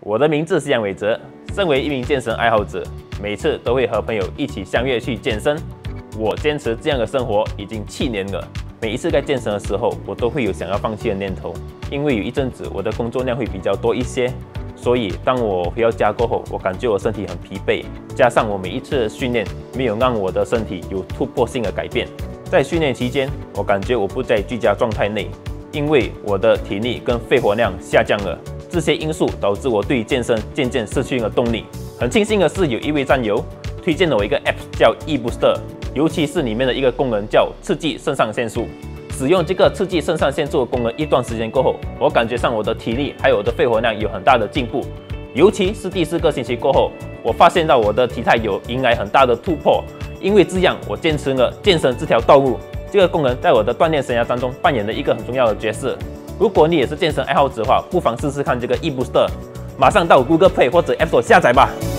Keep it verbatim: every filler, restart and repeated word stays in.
我的名字是杨伟哲，身为一名健身爱好者，每次都会和朋友一起相约去健身。我坚持这样的生活已经七年了。每一次在健身的时候，我都会有想要放弃的念头，因为有一阵子我的工作量会比较多一些，所以当我回到家过后，我感觉我身体很疲惫，加上我每一次的训练没有让我的身体有突破性的改变。在训练期间，我感觉我不在居家状态内，因为我的体力跟肺活量下降了。这些因素导致我对健身渐渐失去了动力。很庆幸的是，有一位战友推荐了我一个 App 叫 eBooster， 尤其是里面的一个功能叫刺激肾上腺素。使用这个刺激肾上腺素的功能一段时间过后，我感觉上我的体力还有我的肺活量有很大的进步。尤其是第四个星期过后，我发现到我的体态有迎来很大的突破。因为这样，我坚持了健身这条道路。这个功能在我的锻炼生涯当中扮演了一个很重要的角色。如果你也是健身爱好者的话，不妨试试看这个 eBooster， 马上到 Google Play 或者 App Store 下载吧。